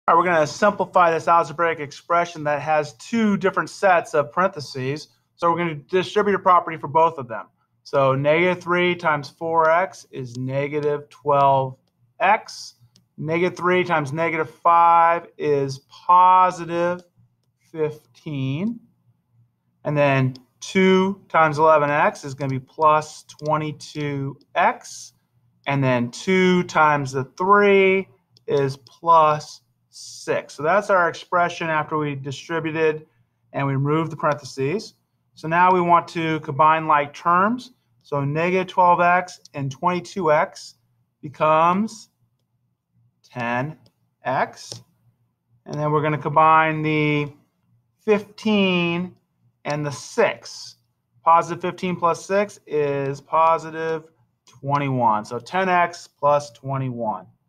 All right, we're going to simplify this algebraic expression that has two different sets of parentheses. So we're going to distribute a property for both of them. So negative 3 times 4x is negative 12x. Negative 3 times negative 5 is positive 15. And then 2 times 11x is going to be plus 22x. And then 2 times the 3 is plus 6. So that's our expression after we distributed and we removed the parentheses. So now we want to combine like terms. So negative 12x and 22x becomes 10x. And then we're going to combine the 15 and the 6. Positive 15 plus 6 is positive 21. So 10x plus 21.